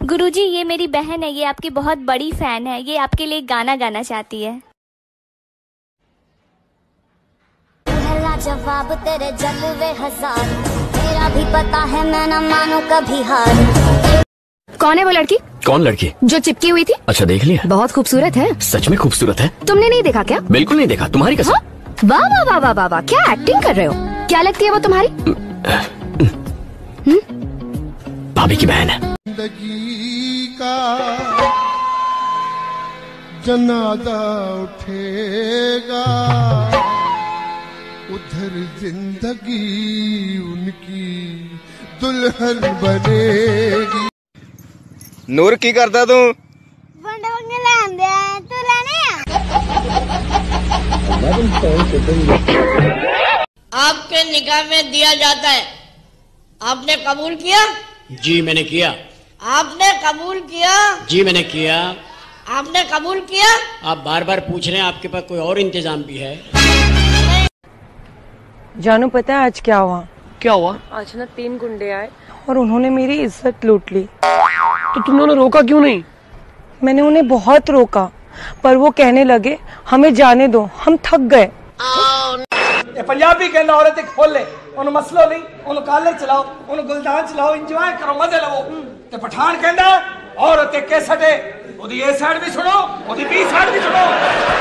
गुरुजी, ये मेरी बहन है, ये आपकी बहुत बड़ी फैन है, ये आपके लिए गाना गाना चाहती है। जवाब तेरे जलवे हजार, तेरा भी पता है मैं न मानू कभी हार। कौन है वो लड़की? कौन लड़की? जो चिपकी हुई थी। अच्छा, देख लिया। बहुत खूबसूरत है। सच में खूबसूरत है। तुमने नहीं देखा क्या? बिल्कुल नहीं देखा, तुम्हारी कसम। हाँ? वाह वाह वाह वाह वाह वाह, क्या एक्टिंग कर रहे हो। क्या लगती है वो तुम्हारी? भाभी की बहन है। जिंदगी का जनाजा उठेगा, उधर जिंदगी उनकी दुल्हन बनेगी। नूर की करता तू? आपके निकाह में दिया जाता है, आपने कबूल किया? जी मैंने किया। आपने कबूल किया? जी मैंने किया। आपने कबूल किया? आप बार बार पूछ रहे हैं, आपके पास कोई और इंतजाम भी है? जानू, पता है आज क्या हुआ? क्या हुआ? आज ना 3 गुंडे आए और उन्होंने मेरी इज्जत लूट ली। तो तुमने रोका क्यों नहीं? मैंने उन्हें बहुत रोका, पर वो कहने लगे हमें जाने दो, हम थक गए। पंजाबी कहना औरत खोले उन मसलो नहीं, उन काले चलाओ, उन गुलदान चलाओ, इंजॉय करो, मजे लवो। ते पठान कहना औरत कैसेट है, ओदी ए साइड भी सुनो, ओदी बी साइड भी सुनो।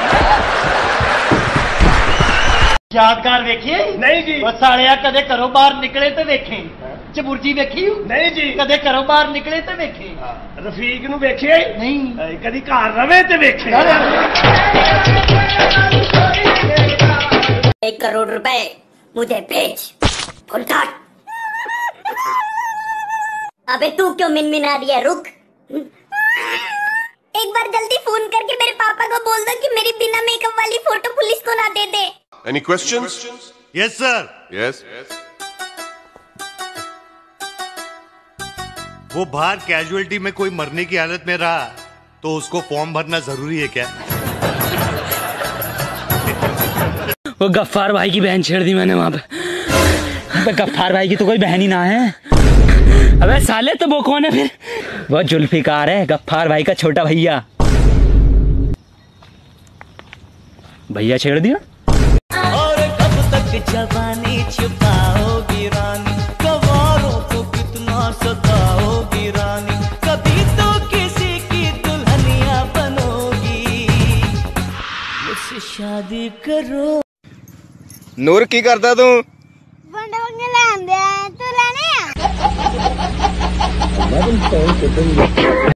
यादगार वेखिए? नहीं जी। वो सालिया कदे घरों बाहर निकले तो वेखे? चबुर्जी वेखी? नहीं जी। कदे घरों बाहर निकले तो वेखे? रफीक नु वेखे? नहीं। कदी घर रवे ते वेखे? 1 करोड़ रुपए मुझे भेज। अबे तू क्यों मिनमिना रही है? रुक, एक बार जल्दी फोन करके मेरे पापा को बोल दो कि मेरी बिना मेकअप वाली फोटो पुलिस को ना दे दे। Any questions? Yes sir. Yes. वो बाहर कैजुअलिटी में कोई मरने की हालत में रहा तो उसको फॉर्म भरना जरूरी है क्या? वो गफ्फार भाई की बहन छेड़ दी मैंने वहां पे। गफ्फार भाई की तो कोई बहन ही ना है। अबे साले, तो वो कौन है फिर? वो जुल्फिकार है, गफ्फार भाई का छोटा भैया। भैया छेड़ दिया। और कब तक जवानी छुपाओगी रानी, कवारों को कितना सताओगी रानी, कभी तो किसी की दुल्हनिया बनोगी, मुझसे शादी करो। नूर की करता तू? तू